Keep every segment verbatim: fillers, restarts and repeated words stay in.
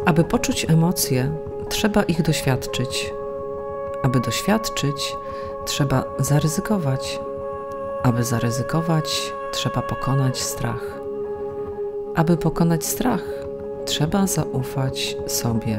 Aby poczuć emocje, trzeba ich doświadczyć. Aby doświadczyć, trzeba zaryzykować. Aby zaryzykować, trzeba pokonać strach. Aby pokonać strach, trzeba zaufać sobie.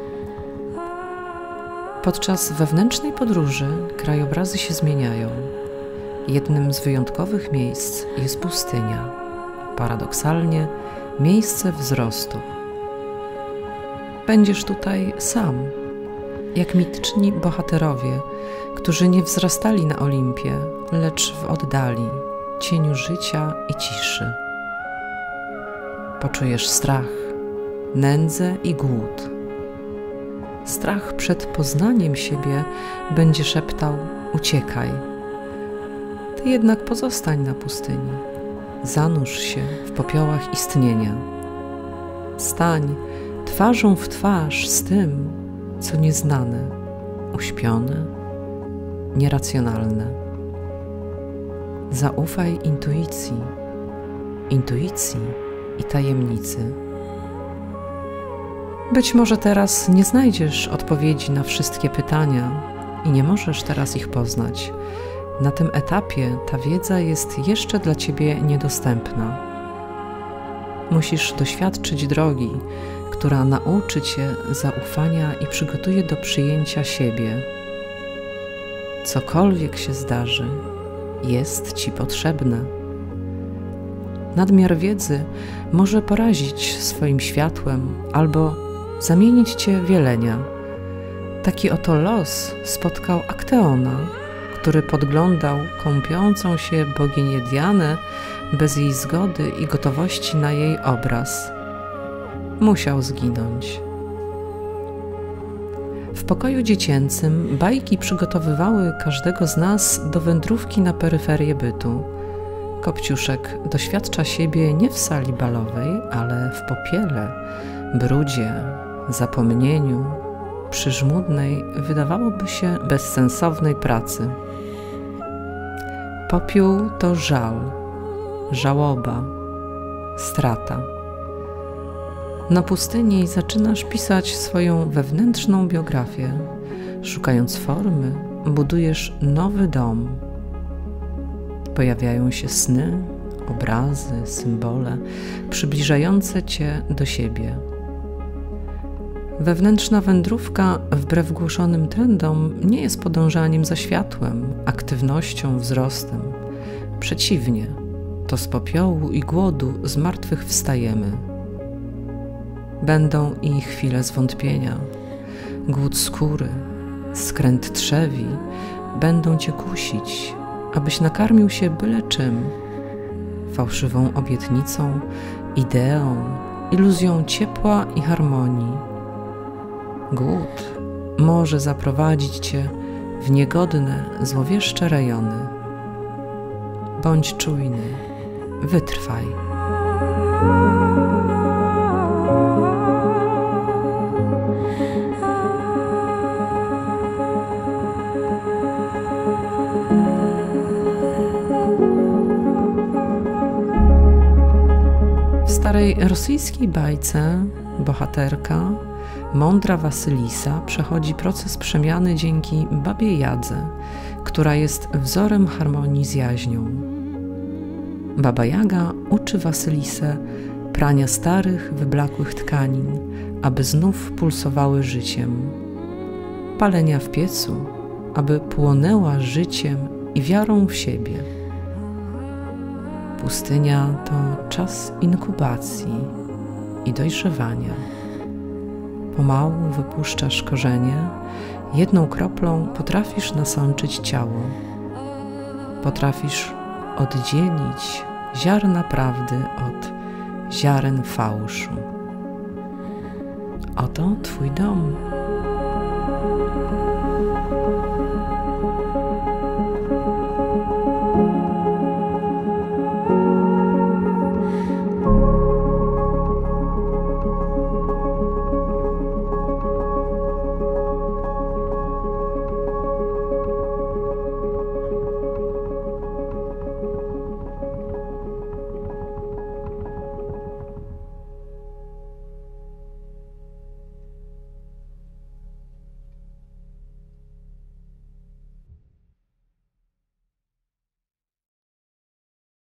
Podczas wewnętrznej podróży krajobrazy się zmieniają. Jednym z wyjątkowych miejsc jest pustynia. Paradoksalnie miejsce wzrostu. Będziesz tutaj sam, jak mityczni bohaterowie, którzy nie wzrastali na Olimpie, lecz w oddali, cieniu życia i ciszy. Poczujesz strach, nędzę i głód. Strach przed poznaniem siebie będzie szeptał: uciekaj. Ty jednak pozostań na pustyni. Zanurz się w popiołach istnienia. Stań twarzą w twarz z tym, co nieznane, uśpione, nieracjonalne. Zaufaj intuicji, intuicji i tajemnicy. Być może teraz nie znajdziesz odpowiedzi na wszystkie pytania i nie możesz teraz ich poznać. Na tym etapie ta wiedza jest jeszcze dla Ciebie niedostępna. Musisz doświadczyć drogi, która nauczy Cię zaufania i przygotuje do przyjęcia siebie. Cokolwiek się zdarzy, jest Ci potrzebne. Nadmiar wiedzy może porazić swoim światłem albo zamienić Cię w jelenia. Taki oto los spotkał Akteona, który podglądał kąpiącą się boginię Dianę bez jej zgody i gotowości na jej obraz. Musiał zginąć. W pokoju dziecięcym bajki przygotowywały każdego z nas do wędrówki na peryferię bytu. Kopciuszek doświadcza siebie nie w sali balowej, ale w popiele, brudzie, zapomnieniu, przy żmudnej, wydawałoby się bezsensownej pracy. Popiół to żal, żałoba, strata. Na pustyni zaczynasz pisać swoją wewnętrzną biografię. Szukając formy, budujesz nowy dom. Pojawiają się sny, obrazy, symbole, przybliżające Cię do siebie. Wewnętrzna wędrówka, wbrew głoszonym trendom, nie jest podążaniem za światłem, aktywnością, wzrostem. Przeciwnie, to z popiołu i głodu zmartwychwstajemy. Będą i chwile zwątpienia. Głód skóry, skręt trzewi będą Cię kusić, abyś nakarmił się byle czym. Fałszywą obietnicą, ideą, iluzją ciepła i harmonii. Głód może zaprowadzić Cię w niegodne, złowieszcze rejony. Bądź czujny, wytrwaj. W starej rosyjskiej bajce bohaterka, mądra Wasylisa, przechodzi proces przemiany dzięki babie Jadze, która jest wzorem harmonii z jaźnią. Baba Jaga uczy Wasylisę prania starych, wyblakłych tkanin, aby znów pulsowały życiem, palenia w piecu, aby płonęła życiem i wiarą w siebie. Pustynia to czas inkubacji i dojrzewania. Pomału wypuszczasz korzenie, jedną kroplą potrafisz nasączyć ciało. Potrafisz oddzielić ziarna prawdy od ziaren fałszu. Oto Twój dom.